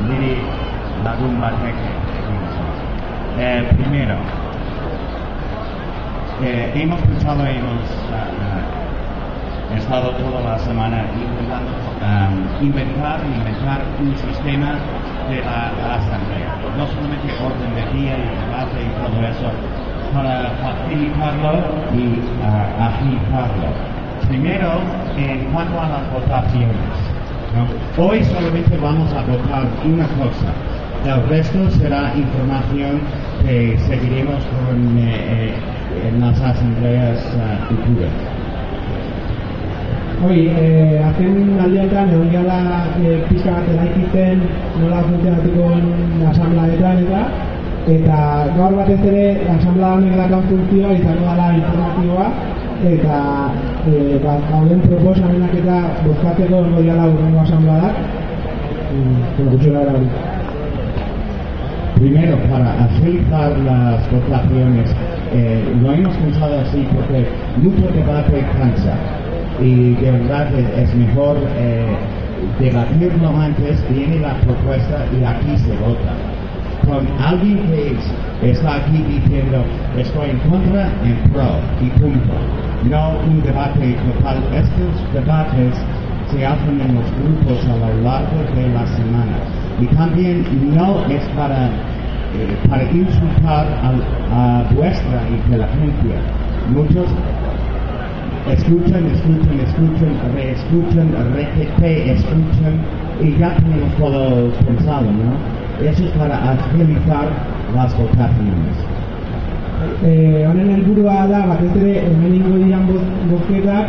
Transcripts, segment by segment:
niri lagun batek. Primero, hemos pensado, hemos estado toda la semana intentando inventar un sistema de la asamblea, no solamente orden del día y debate y todo eso, para facilitarlo y agilizarlo. Primero, en cuanto a las votaciones, ¿no? Hoy solamente vamos a votar una cosa, el resto será información que seguiremos en las asambleas futuras. Azken aldeetan egon gala pixka bat eraikiten nola funtzionatuko asamblaetan eta gaur batez ere asamblea honek daukan funtzioa izango dela informatiboa eta gauden proposamenak eta bozkatzeko egongo direla hurrengo asambleak. Primero, para agilizar las votaciones, lo hemos pensado así porque mucho debate cansa. Y de verdad es mejor debatirlo antes, viene la propuesta y aquí se vota. Con alguien que está aquí diciendo estoy en contra, en pro y punto. No un debate total. Estos debates se hacen en los grupos a lo largo de la semana. Y también no es para insultar a vuestra inteligencia. Muchos escuchan, reescuchan, escuchan y ya tenemos todo pensado, ¿no? Eso es para agilizar las votaciones. Honen helburua da batez ere hemen ingo dian bozketak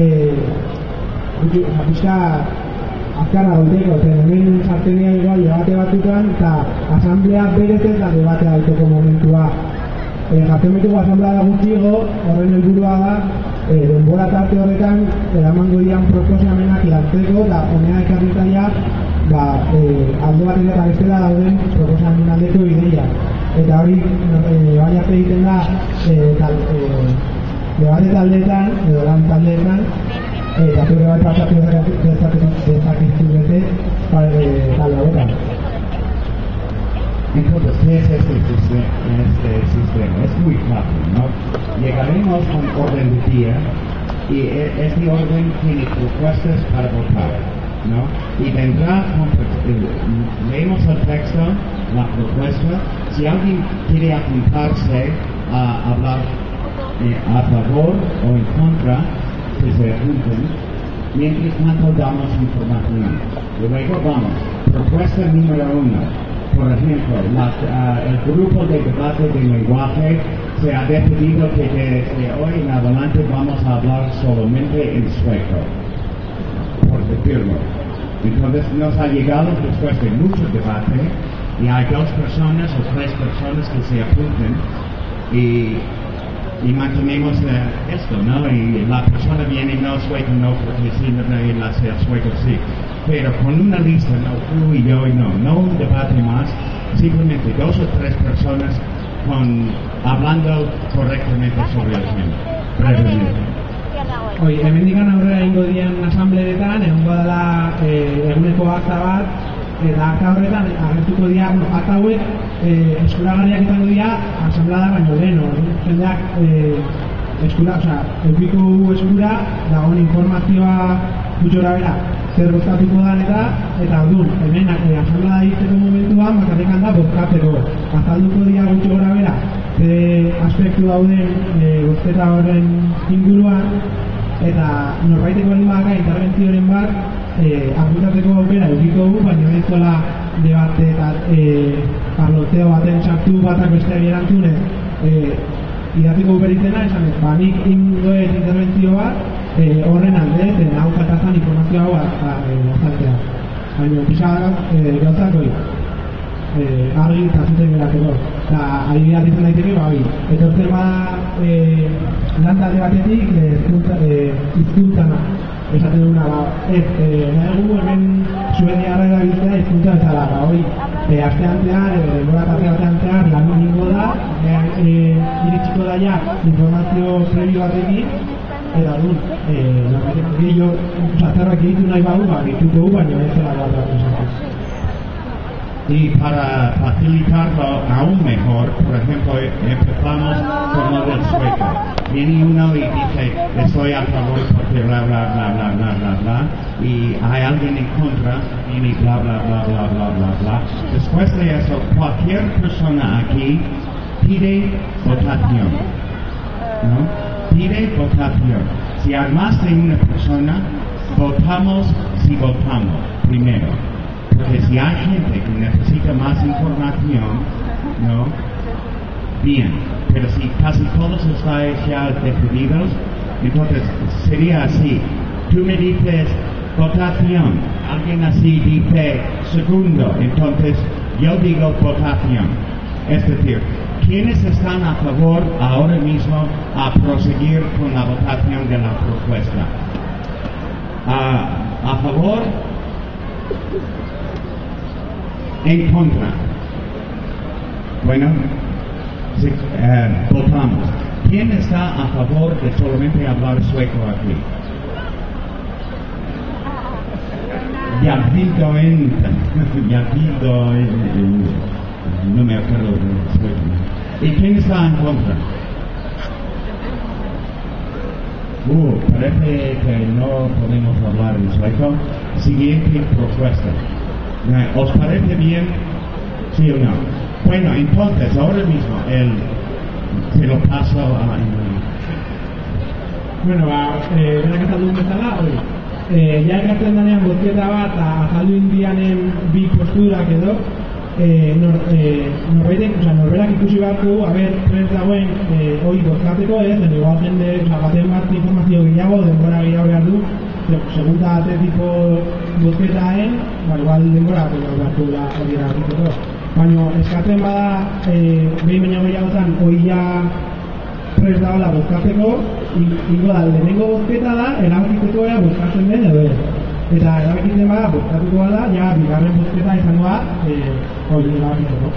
pixka azkarra dauteko, hemen sartzen dira igual debate batutan eta asamblea berez ez da debatea dauteko momentua. Jartzen betuko asamblea gutxigo, horren helburua da denbora tarte horretan eramango dian proposamenak lantzeko eta honea ekarritaia alde batek eta bestela dauden proposamen aldeko ideia. Eta hori bai arte egiten da debate taldeetan edo lan taldeetan eta zure bat pasatu dezakezu bete talde horretan. Entonces, ¿qué es este sistema? Es muy fácil, ¿no? Llegaremos con orden de día y este orden tiene propuestas para votar, ¿no? Y vendrá leemos el texto, la propuesta. Si alguien quiere apuntarse a hablar a favor o en contra, que se apunten. Mientras tanto damos información. Y luego vamos, propuesta número 1. Por ejemplo, el grupo de debate de lenguaje se ha decidido que desde hoy en adelante vamos a hablar solamente en sueco, por decirlo. Entonces nos ha llegado después de mucho debate y hay 2 personas o 3 personas que se apunten y mantenemos esto, ¿no? Y la persona viene no sueco, no, porque si no nadie la sea sueco, sí. Pero con una lista, no tú y yo y no un debate más, simplemente 2 o 3 personas hablando correctamente sobre el tema, brevemente. Hemendikan aurrera ingo dian asambleetan, egongo dela eguneko akta bat, eta akta horretan agertuko dira, akta hauek eskuragarriak izango dira asamblea baino lehen, jendeak eukiko eskura dagoen informazioa gutxora bera zer bozkatuko dan eta orduan, hemen asamblea egiteko momentuan bakarrikan da bozkatzeko. Azalduko dira gutxora bera aspektu dauden bozketa horren inguruan eta norbaiteko baldin badaka interbentzioren bat apuntatzeko aukera edukiko dugu, baina ez dola debate eta parloteo baten sartu batak besteari erantzune idatiko beritena, esan ez, nik ingoet interbentzio bat horren alde, hau katazan informazio hau azaltzea. Baina, pixar gauzak hori, argi eta zuten gerateko. Eta adibidea izan daiteke, hori. Etortzen bada lan talde batetik hizkuntzana esaten duguna, nahi dugu hemen zuen jarra erabiltzea hizkuntza bezala, hori. Astean zehar, denbora tarte batean zehar, lan egingo da, iritsiko da ja informazio previo batekin, eta dut, gehiago, zerbait egitu nahi badu, gehituko gu, baina ez zela bat esatzen. Y para facilitarlo aún mejor, por ejemplo, empezamos con lo del sueco. Viene uno y dice, estoy a favor porque bla, bla, bla, bla, bla, bla, bla, y hay alguien en contra, viene bla, bla, bla, bla, bla, bla, bla. Después de eso, cualquier persona aquí pide votación, ¿no? Pide votación. Si hay más de una persona, votamos si votamos primero. Porque si hay gente que necesita más información, ¿no? Bien, pero si casi todos estáis ya decididos, entonces sería así. Tú me dices votación, alguien así dice segundo, entonces yo digo votación. Es decir, ¿quiénes están a favor ahora mismo a proseguir con la votación de la propuesta? ¿A favor? En contra. Bueno, sí, votamos. ¿Quién está a favor de solamente hablar sueco aquí? No me acuerdo del sueco. ¿Y quién está en contra? Parece que no podemos hablar en sueco. Siguiente propuesta. ¿Os parece bien? ¿Sí o no? Bueno, entonces, ahora mismo, se lo paso a... Bueno, berak azaldu bezala, ja ekartzen denean bozketa bat azaldu indianen bi posturak edo, norberak ikusi behar du, prest dagoen hori bozkateko ez, igual jende, baten bat informazio gehiago, denbora gehiago behar du, segunda tipo bozketaen, igual denbora behar du hori erabakiteko. Baina eskatzen bada, behin baino gehiagotan, hori ja prest dagoela bozkateko, ingo da, lehenengo bozketa da, erabakiteko ea bozkatzen den edo ez. Eta erabakitzen bada, bozkatuko bada, ja, bigarren bozketa izango da, hori erabakiteko.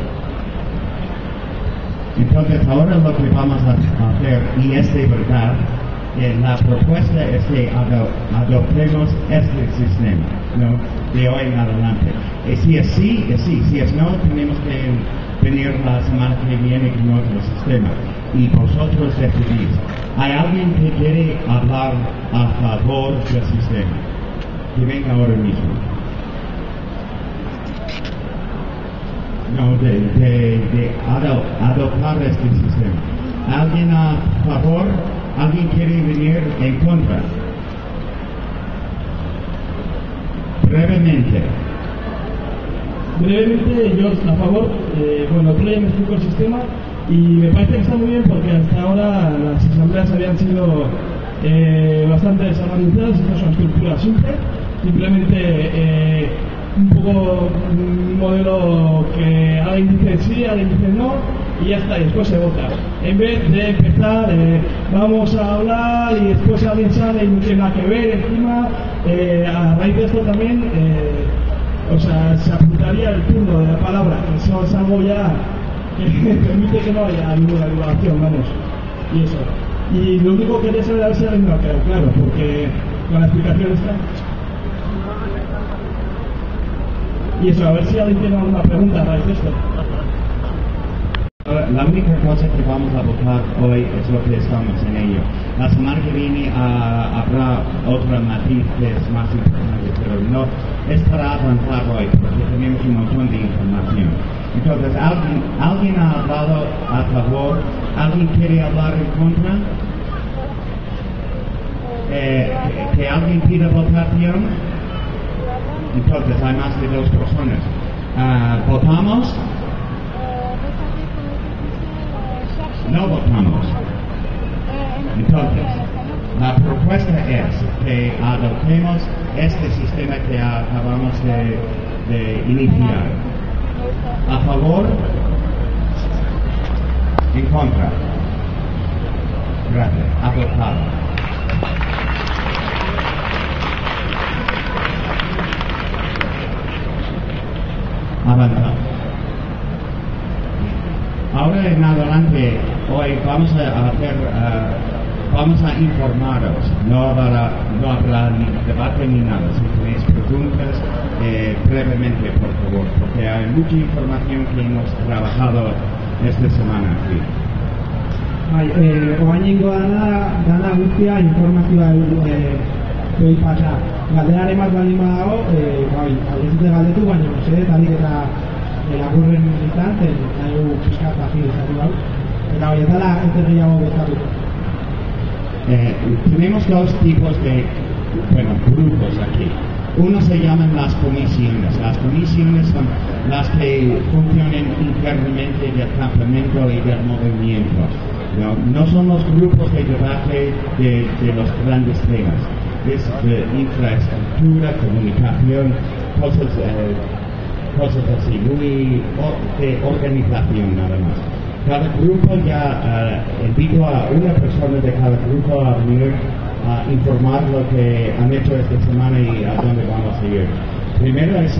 Entonces, ahora lo que vamos a hacer, y es de verdad, la propuesta es que adoptemos este sistema, ¿no? De hoy en adelante. Si es sí, es sí. Si es no, tenemos que venir la semana que viene con otro sistema. Y vosotros decidís. ¿Hay alguien que quiere hablar a favor del sistema? Que venga ahora mismo. No, de adoptar este sistema. ¿Alguien a favor? ¿Alguien quiere venir en contra? Brevemente. Brevemente, yo a favor. Bueno, otro día me explico el sistema y me parece que está muy bien porque hasta ahora las asambleas habían sido bastante desorganizadas. Esta es una estructura simple, simplemente un poco un modelo que alguien dice sí, alguien dice no y ya está, y después se vota. En vez de empezar, vamos a hablar y después alguien sale y no tiene nada que ver encima, a raíz de esto también, se apuntaría el turno de la palabra, eso es algo ya que permite que no haya ninguna divulgación, vamos, y eso. Y lo único que quería saber a ver si alguien me ha quedado claro, porque con la explicación está. Y eso, a ver si alguien tiene alguna pregunta a raíz de esto. La única cosa que vamos a votar hoy es lo que estamos en ello. La semana que viene habrá otra matiz que es más importante, pero no es para avanzar hoy, porque tenemos un montón de información. Entonces, ¿alguien ha hablado a favor? ¿Alguien quiere hablar en contra? ¿Que alguien pida votación? Entonces, hay más de dos personas. ¿Votamos? No votamos. Entonces, la propuesta es que adoptemos este sistema que acabamos de iniciar. ¿A favor? ¿En contra? Gracias. Adoptado. Avanzamos. Ahora en adelante, hoy vamos a hacer vamos a informaros, no habrá ni debate ni nada. Si tenéis preguntas, brevemente, por favor, porque hay mucha información que hemos trabajado esta semana aquí. Oainengo dana guztia informazioa doi pasa. Galderaren bat baldin badago, aldezute galdetu, baina mesedez alik eta laburren izan, nahi pixka fazil izatu hau. Eta hori ezala ez gehiago bezatuko. Tenemos dos tipos de grupos aquí. Uno se llaman las comisiones. Las comisiones son las que funcionan internamente del campamento y del movimiento. No son los grupos de debate de los grandes temas. Es de infraestructura, comunicación, cosas así, muy de organización nada más. Cada grupo invito a una persona de cada grupo a venir a informar lo que han hecho esta semana y a dónde vamos a ir. Primero es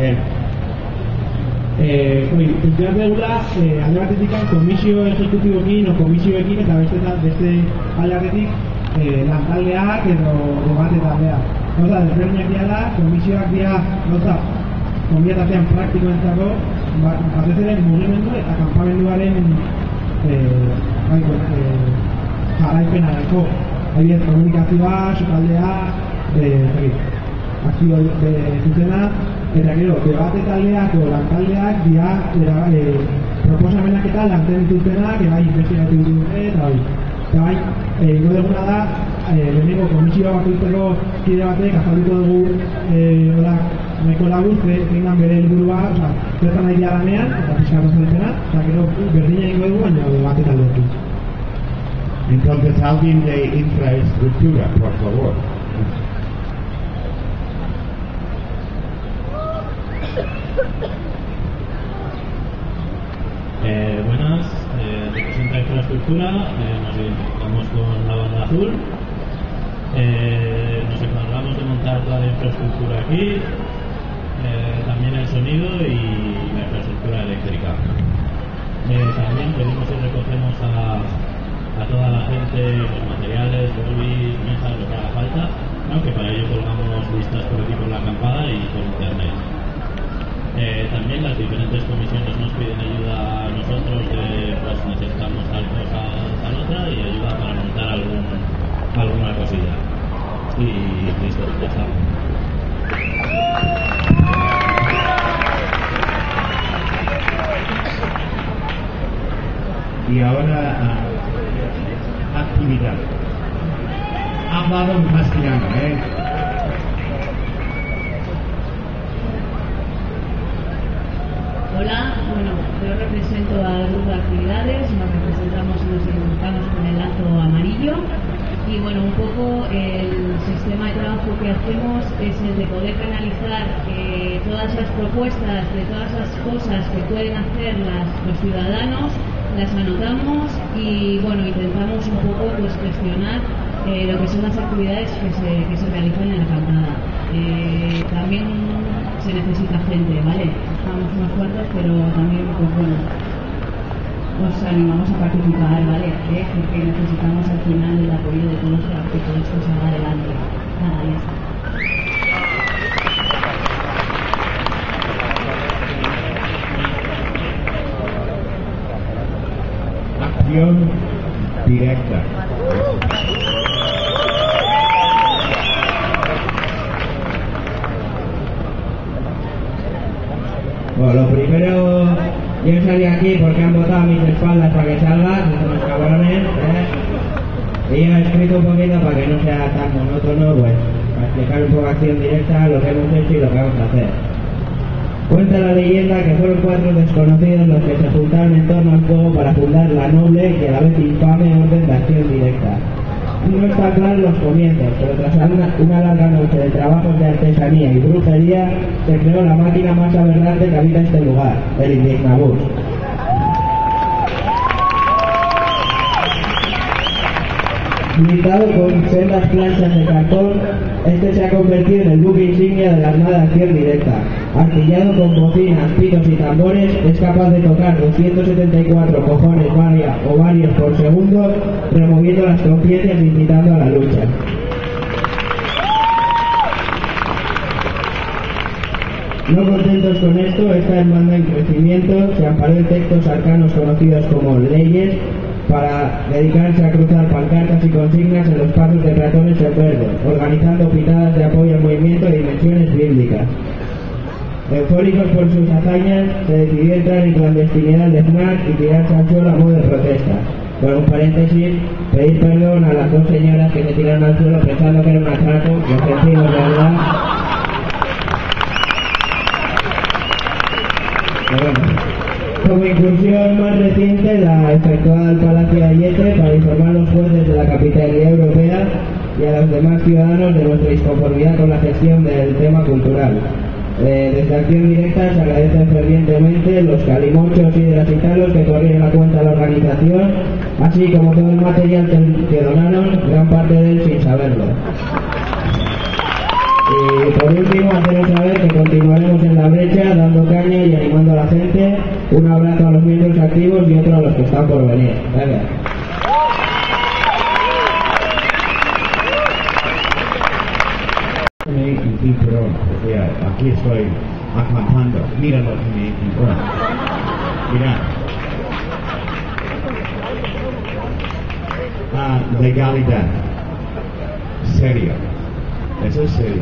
funtzionatzen dugula, alde batetik komisio exekutiboekin o komisioekin eta beste alde batetik lantaldeak edo debate taldeak. Gauza, desberdinak dira, komisioak dira, gauza, komunitatean praktikoentzako, batez ere mugimendu eta kanpamenduaren jarraipenarako. Adibidez, komunikazioa, sukaldea, aktibo zuzena, eta gero, debate taldeak o lantaldeak dira proposamenak eta lanten ditutenak, bai investigatu dute, eta bai. Eta bai, ingo duguna da, lehenengo komisioa bakoitzeko kide batek azalduko dugu nahiko labur, zein bere helburua, zertan nahi dira lanean, eta pixkatu zaitena, eta gero berdina ingo dugu, baina debate taldeekin. Entonces, alguien de infraestructura, por favor. Buenas, representa infraestructura, nos identificamos con la banda azul, nos encargamos de montar toda la infraestructura aquí, también el sonido y la infraestructura eléctrica. También pedimos y recogemos a toda la gente los materiales, lobbies, mesas, lo que haga falta, que para ello colgamos listas por aquí por la acampada y por internet. También las diferentes comisiones nos piden ayuda a nosotros pues necesitamos tal cosa, tal otra y ayuda para montar alguna cosilla. Y listo, ya está. Y ahora actividad. Ha hablado en castellano, Hola, yo represento al grupo de actividades, nos representamos y nos identificamos con el lazo amarillo y un poco el sistema de trabajo que hacemos es el de poder canalizar todas las propuestas de todas las cosas que pueden hacer los ciudadanos, las anotamos y intentamos un poco gestionar lo que son las actividades que se realizan en la acampada. También se necesita gente, ¿vale? Estamos unos cuantos, pero también os animamos a participar, ¿vale? Porque necesitamos al final el apoyo de todos para que todo esto salga adelante. Nada, ya está. Acción directa. Bueno, lo primero, yo salí aquí porque han votado a mis espaldas para que salga, son unos cabrones, Y yo he escrito un poquito para que no sea tan monótono, pues, para explicar un poco acción directa, lo que hemos hecho y lo que vamos a hacer. Cuenta la leyenda que fueron 4 desconocidos los que se juntaron en torno al fuego para fundar la noble y a la vez infame orden de acción directa. No está claro los comienzos, pero tras una larga noche de trabajos de artesanía y brujería, se creó la máquina más aberrante que habita este lugar, el Indignabus. blindado con sendas planchas de cartón, este se ha convertido en el buque insignia de la Armada de Acción Directa. Artillado con bocinas, pitos y tambores, es capaz de tocar 274 cojones ovarios por segundo, removiendo las conciencias e incitando a la lucha. No contentos con esto, esta hermandad en crecimiento se amparó en textos arcanos conocidos como leyes para dedicarse a cruzar pancartas y consignas en los pasos de peatones en verde, organizando pitadas de apoyo al movimiento de dimensiones bíblicas. Eufóricos por sus hazañas, se decidió entrar en clandestinidad de FNAC y tirarse al suelo a modo de protesta. Por un paréntesis, pedir perdón a las dos señoras que se tiraron al suelo pensando que era un atraco, y ofensivos de verdad. Como incursión más reciente, la efectuada al Palacio de Ayete para informar a los jueces de la capitalidad europea y a los demás ciudadanos de nuestra disconformidad con la gestión del tema cultural. Desde Acción Directa se agradecen fervientemente los calimochos y deracitalos que corrieron la cuenta de la organización, así como todo el material que donaron, gran parte de él sin saberlo. Y por último, haceros saber que continuaremos en la brecha, dando caña y animando a la gente. Un abrazo a los miembros activos y otro a los que están por venir. Gracias. Pero aquí estoy aclamando. Mira lo que me encontró. Mira. Legalidad. Serio. Eso es serio.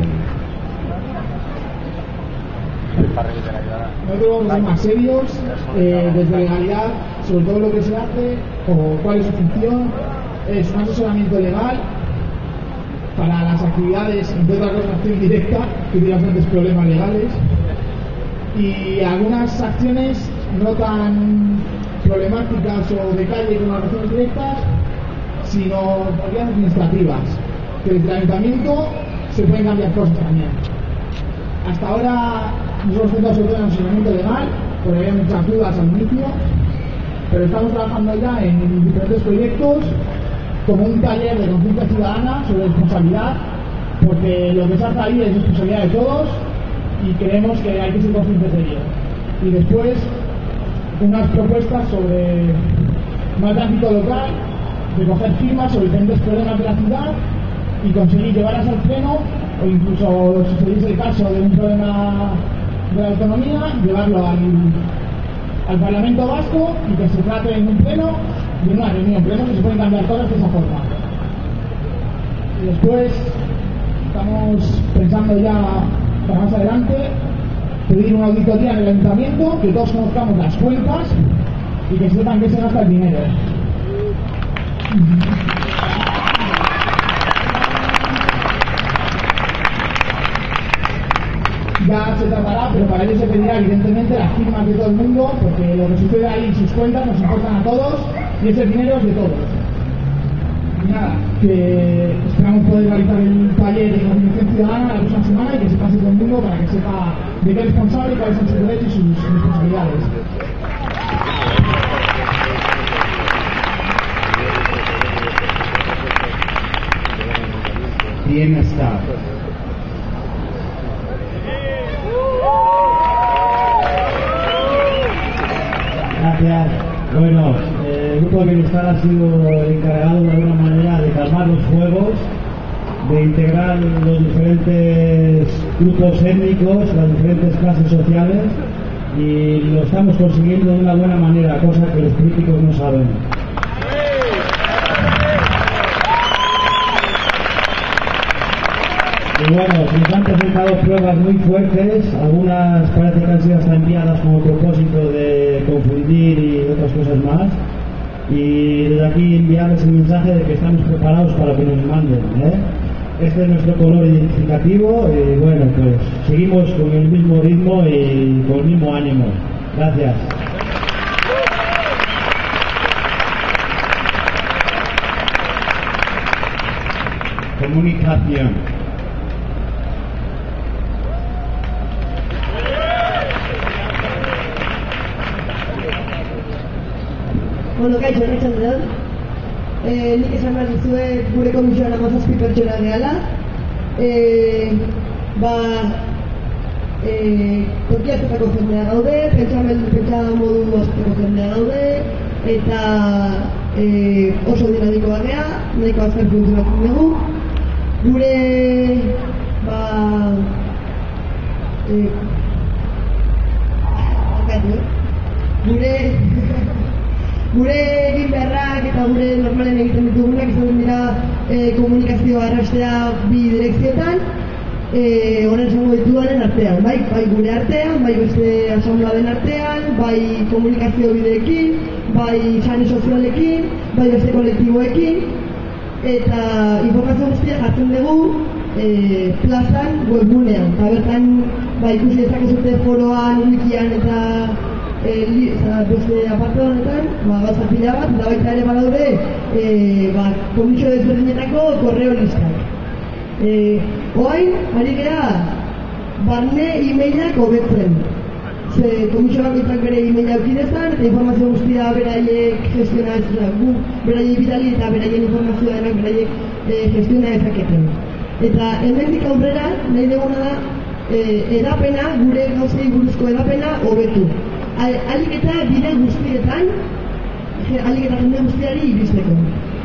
Nosotros vamos a ser más serios desde legalidad sobre todo lo que se hace o cuál es su función. Es un asesoramiento legal para las actividades, entre otras cosas, acción directa, que tiene bastantes problemas legales, y algunas acciones no tan problemáticas o de calle como las acciones directas, sino podríamos administrativas, que desde el ayuntamiento se pueden cambiar cosas también. Hasta ahora nos hemos centrado sobre todo en el asesoramiento legal, porque había muchas dudas al inicio, pero estamos trabajando ya en diferentes proyectos, como un taller de conciencia ciudadana sobre responsabilidad, porque lo que se hace ahí es responsabilidad de todos y creemos que hay que ser conscientes de ello. Y después unas propuestas sobre más de ámbito local, recoger firmas sobre diferentes problemas de la ciudad y conseguir llevarlas al pleno, o incluso si se dice el caso de un problema de la autonomía, llevarlo al Parlamento Vasco y que se trate en un pleno de una reunión. Creemos que se pueden cambiar cosas de esa forma. Y después estamos pensando ya para más adelante pedir una auditoría en el ayuntamiento, que todos conozcamos las cuentas y que sepan que se gasta el dinero. Ya se tratará, pero para ello se pedirá evidentemente las firmas de todo el mundo, porque lo que sucede ahí en sus cuentas nos importan a todos y ese dinero es de todos. Y nada, que esperamos poder realizar el taller de conciencia ciudadana la próxima semana y que se pase todo el mundo para que sepa de qué es responsable, cuáles son sus derechos y sus responsabilidades. Bienestar. Gracias. Bueno, el Grupo de Bienestar ha sido el encargado de alguna manera de calmar los fuegos, de integrar los diferentes grupos étnicos, las diferentes clases sociales, y lo estamos consiguiendo de una buena manera, cosa que los políticos no saben. Y bueno, nos han presentado pruebas muy fuertes, algunas parece que han sido hasta enviadas como propósito de confundir y otras cosas más. Y desde aquí enviarles el mensaje de que estamos preparados para que nos manden, ¿eh? Este es nuestro color identificativo y bueno, pues seguimos con el mismo ritmo y con el mismo ánimo. Gracias. Comunicación. Bueno, kaixo, arratsalde on. nik esan behar dizuet gure komisioan 17 pertsona gehala. Tokiatzeko jendea gaude, pentsa modu askeko jendea gaude, eta oso dinamikoa gea, nahiko azkar funtzionatzen dugu. Gure egin beharrak eta gure normalen egiten ditugunak izaten dira komunikazioa arrastea bi direkzioetan, horren zango ditudanen artean, bai gure artean, bai beste asambladen artean, bai komunikazio bideekin, bai sare sozialekin, bai beste kolektiboekin, eta informazio guztia jartzen dugu plazan webgunean, eta bertan ikusi dezakezute foroan, wikian eta beste apartado honetan, gauza pila bat, eta baita ere badaude komisio desberdinetako korreo listak. Oain, ari gera, barne e-mailak hobetzen. Komisio bakoitzak bere e-maila aukidezan, eta informazio guztia beraiek gestiona, beraiek bidali eta beraien informazioa denak beraiek gestiona ezaketen. Eta hemendik aurrera, nahi duguna da, edapena, gure gauzei buruzko edapena hobetu. Alik eta bide guztietan, alik eta jende guztiari iristeko.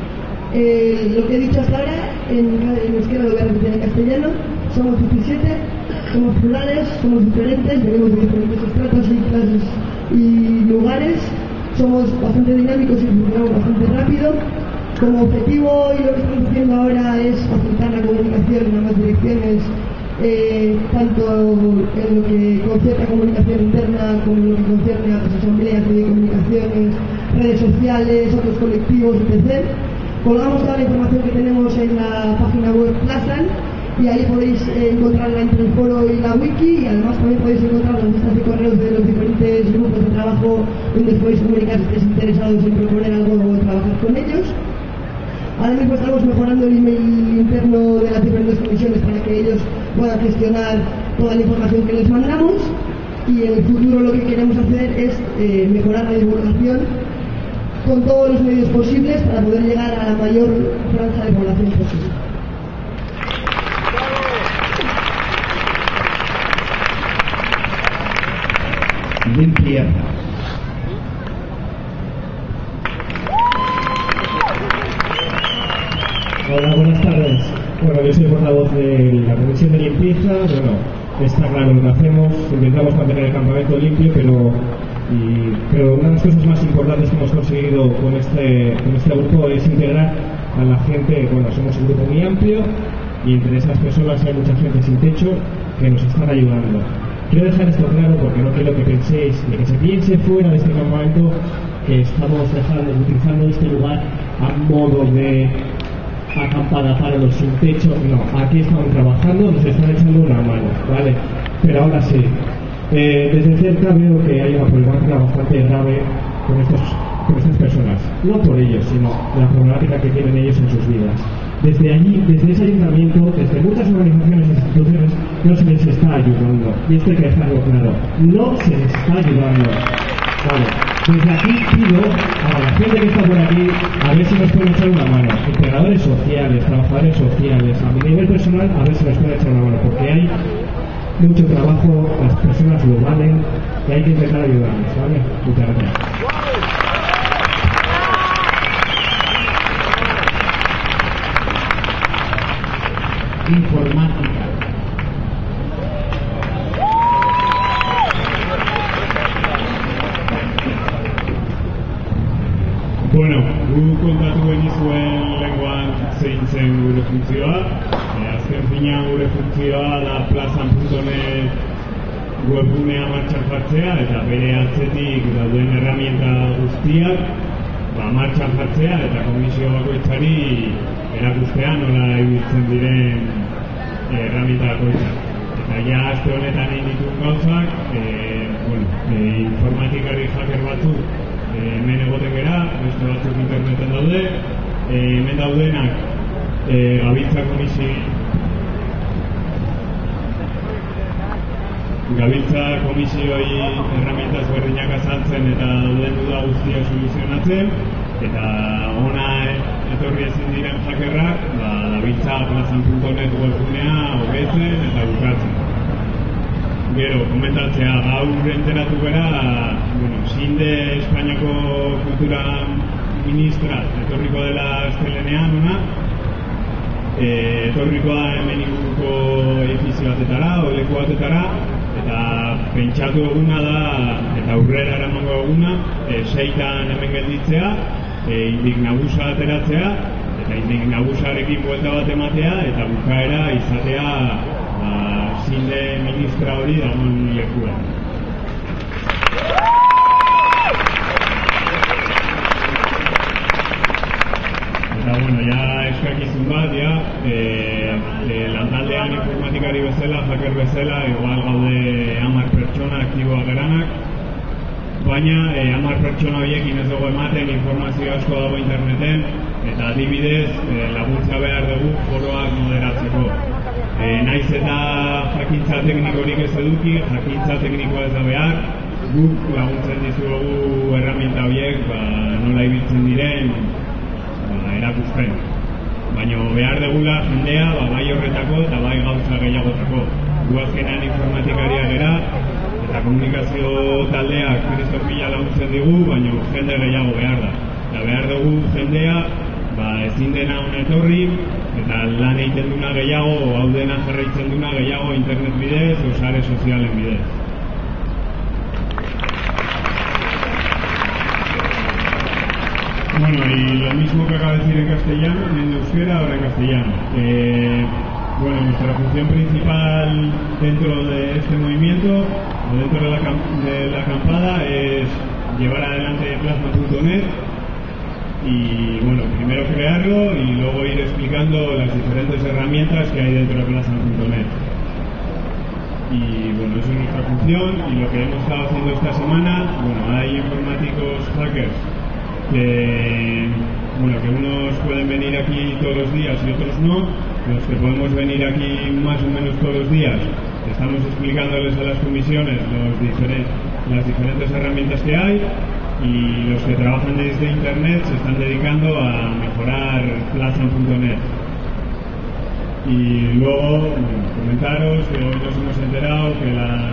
Lo que he dicho hasta ahora, en euskera lo voy a repetir en castellano, somos 17, somos plurales, somos diferentes, venimos de diferentes estratos y clases y lugares, somos bastante dinámicos y funcionamos bastante rápido. Como objetivo, y lo que estamos haciendo ahora es facilitar la comunicación en ambas direcciones, tanto en lo que concierne a comunicación interna como en lo que concierne a las asambleas de comunicaciones, redes sociales, otros colectivos, etc. Colgamos toda la información que tenemos en la página web Plazan y ahí podéis encontrarla entre el foro y la wiki, y además también podéis encontrar las listas de correos de los diferentes grupos de trabajo donde podéis comunicar si estáis interesados en proponer algo o trabajar con ellos. Ahora mismo estamos mejorando el email interno de las diferentes comisiones para que ellos puedan gestionar toda la información que les mandamos, y en el futuro lo que queremos hacer es mejorar la divulgación con todos los medios posibles para poder llegar a la mayor franja de población posible. Limpia. Hola, buenas tardes. Bueno, yo soy portavoz de la Comisión de Limpieza. Bueno, está claro lo que hacemos, intentamos mantener el campamento limpio, pero una de las cosas más importantes que hemos conseguido con este grupo es integrar a la gente. Bueno, somos un grupo muy amplio y entre esas personas hay mucha gente sin techo que nos están ayudando. Quiero dejar esto claro porque no quiero que penséis, ni que se piense fuera de este campamento que estamos utilizando este lugar a modo de acampada para los sin techo. No, aquí estamos trabajando, nos están echando una mano, ¿vale? Pero ahora sí, desde cerca veo que hay una problemática bastante grave con estas personas, no por ellos, sino la problemática que tienen ellos en sus vidas. Desde allí, desde ese ayuntamiento, desde muchas organizaciones e instituciones, no se les está ayudando, y esto hay que dejarlo claro, no se les está ayudando. Vale. Desde aquí pido a la gente que está por aquí a ver si nos pueden echar una mano, integradores sociales, trabajadores sociales, a mi nivel personal a ver si nos pueden echar una mano, porque hay mucho trabajo, las personas lo valen y hay que intentar ayudarles, ¿vale? Muchas gracias. Informática. Bueno, gu kontatu genizuen lenguan zein zen gure funtzioa. Azken finean gure funtzioa da plazan.net webgunea martxan jartzea eta bere atzetik dauden herramienta guztiak martxan jartzea eta komisio bakoitzari erakustea nola ibiltzen diren herramienta bakoitzak. Eta ja aste honetan egin dituen gauzak, informatikari hacker batzuk hemen egoten gera, beste batzuk interneten daude, hemen daudenak gabiltza komisioi herramientaz berdinak azaltzen eta dauden duda guztia soluzionatzen, eta ona etorri ezin diren hackerrak dabiltza plazan.net webgunea hobetzen eta bukatzen. Gero, komentatzea, gaur enteratu gara, Sinde Espainiako Kultura Ministra etorriko dela astelenean ona, etorriko da hemen inguruko edifizio batetara, leku batetara, eta pentsatu eguna da, eta aurrera eramango eguna, 6tan hemen gelditzea, indik nagusa ateratzea, eta indik nagusarekin buelta bat ematea, eta bukaera izatea Sinde ministra hori dagoen lekua. Eta, ja eskakizun bat, lantaldean informatikari bezala, hacker bezala, igual gaude 10 pertsona aktiboak garanak, baina 10 pertsona horiekin ez dugu ematen informazio asko dago interneten, eta adibidez laguntza behar dugu foroak moderatzeko. Naiz eta jakintza teknikorik ez eduki, jakintza teknikoa ez da behar, guk laguntzen dizugu erramienta horiek nola ibiltzen diren erakusten. Baina behar degula jendea bai horretako eta bai gauza gehiagotako. Gu azkenean informatikaria gera eta komunikazio taldeak kriston pila laguntzen digu, baina jende gehiago behar da. Eta behar dugu jendea ezin dena hona etorri eta lan egiten duna gehiago, hau dena jarraitzen duna gehiago internet bidez o sare sozialen bidez. Bueno, y lo mismo que acabo de decir en castellano, en euskera, ahora en castellano. Bueno, nuestra función principal dentro de este movimiento, o dentro de la acampada, es llevar adelante Plasma.net y, bueno, primero crearlo y luego ir explicando las diferentes herramientas que hay dentro de Plasma.net. Y, bueno, eso es nuestra función y lo que hemos estado haciendo esta semana, bueno, hay informáticos hackers que unos pueden venir aquí todos los días y otros no. Los que podemos venir aquí más o menos todos los días, estamos explicándoles a las comisiones las diferentes herramientas que hay, y los que trabajan desde internet se están dedicando a mejorar Plasma.net. Y luego, comentaros que hoy nos hemos enterado que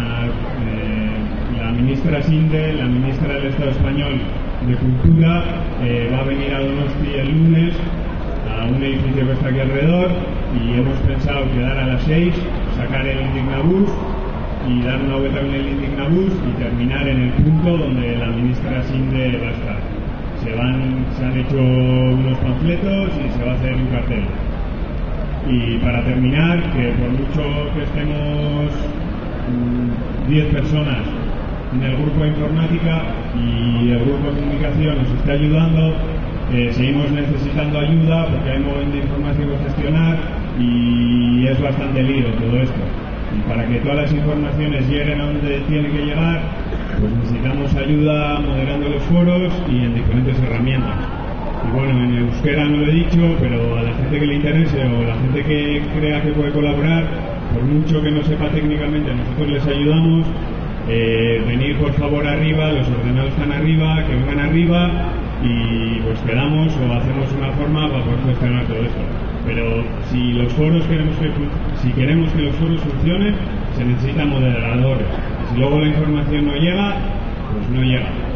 la ministra Sinde, la ministra del Estado español de Cultura, va a venir a Donosti el lunes a un edificio que está aquí alrededor, y hemos pensado quedar a las 6, sacar el Indignabús y dar una vuelta con el Indignabús y terminar en el punto donde la ministra Sinde va a estar. Se han hecho unos panfletos y se va a hacer un cartel. Y para terminar, que por mucho que estemos 10 personas en el grupo de informática y el grupo de comunicación nos está ayudando, seguimos necesitando ayuda porque hay un montón de información que gestionar y es bastante lío todo esto. Y para que todas las informaciones lleguen a donde tienen que llegar, pues necesitamos ayuda moderando los foros y en diferentes herramientas. Y bueno, en euskera no lo he dicho, pero a la gente que le interese o la gente que crea que puede colaborar, por mucho que no sepa técnicamente, nosotros les ayudamos. Venir por favor arriba, los ordenados están arriba, que vengan arriba y pues quedamos o hacemos una forma para poder gestionar todo esto. Pero si queremos que los foros funcionen, se necesitan moderadores. Si luego la información no llega, pues no llega.